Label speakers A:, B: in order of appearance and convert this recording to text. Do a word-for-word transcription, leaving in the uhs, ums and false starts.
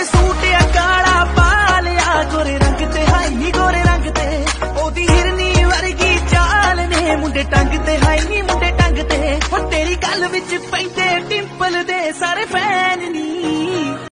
A: Suit या काला पा लिया गोरे रंग ते हाई नी गोरे रंग ते ओदी हिरनी वर्गी चाल ने मुंडे टंग ते हाई नी मुंडे टंग ते हो तेरी गल विच पैंदे डिंपल दे सारे फैन नी।